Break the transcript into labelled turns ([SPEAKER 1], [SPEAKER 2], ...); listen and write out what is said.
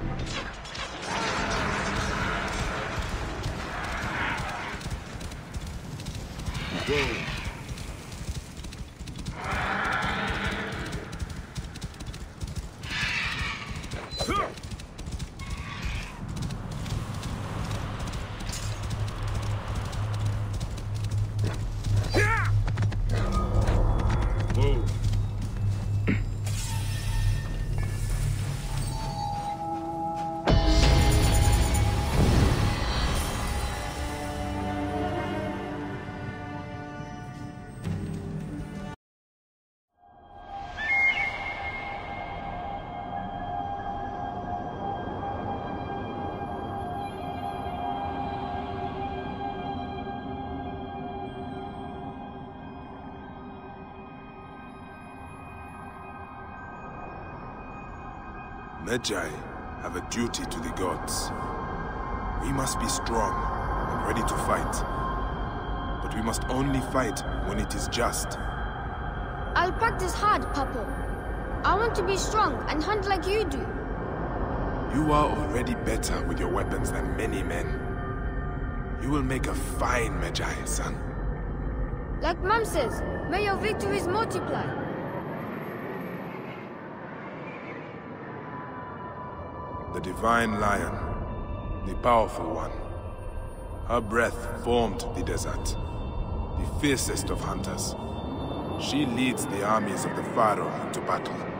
[SPEAKER 1] Whoa.
[SPEAKER 2] Medjay have a duty to the gods. We must be strong and ready to fight. But we must only fight when it is just.
[SPEAKER 3] I'll practice hard, Papo. I want to be strong and hunt like you do.
[SPEAKER 2] You are already better with your weapons than many men. You will make a fine Medjay, son.
[SPEAKER 3] Like Mom says, may your victories multiply.
[SPEAKER 2] The Divine Lion, the powerful one. Her breath formed the desert, the fiercest of hunters. She leads the armies of the Pharaoh into battle.